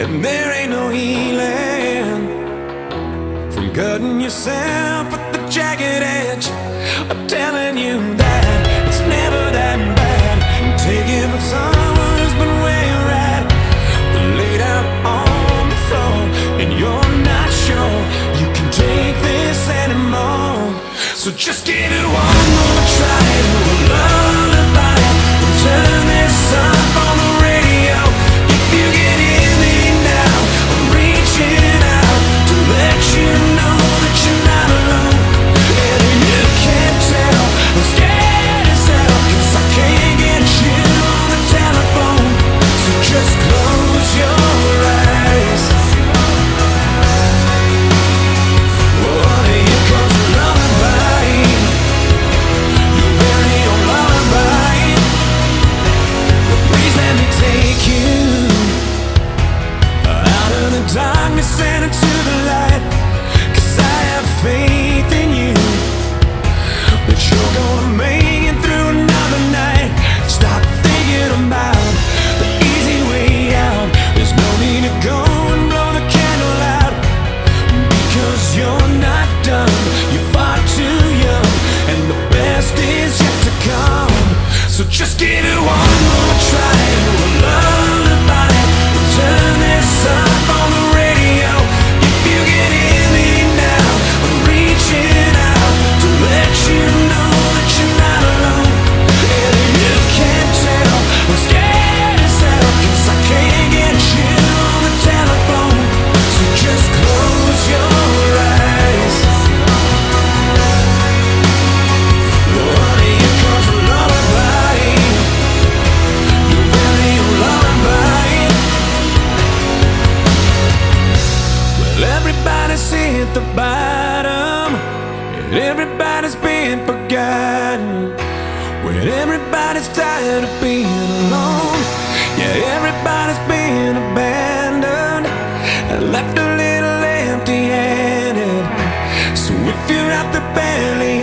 and there ain't no healing from cutting yourself with the jagged edge. I'm telling you that it's never that bad. Taking from someone who's been where you're at, laid out on the floor, and you're not sure you can take this anymore. So just give it one more try to a lullaby, and turn this up on the radio. If you can hear me now, I'm reaching out to let you know that you're not alone. And you can't tell I'm scared as hell, 'cause I can't get you on the telephone. So just close your eyes. Oh, here comes a lullaby, your very own lullaby. Please let me take you out of the darkness and into the light, 'cause I have faith in you that you're gonna make it through another night. Stop thinking about the easy way out. There's no need to go and blow the candle out, because you're not done. You're far too young, and the best is yet to come. So just give it one more try to a lullaby, and turn this up on the radio. If you can hear me now, I'm reaching out to let you know that you're not alone. And you can't tell I'm scared as hell, 'cause I can't get you on the telephone. So just close your eyes. Oh, here comes a lullaby, your very own lullaby. Well, everybody's hit the bottom, and everybody's been forgotten. When everybody's tired of being alone, yeah, everybody's been abandoned and left a little empty-handed. So if you're out there barely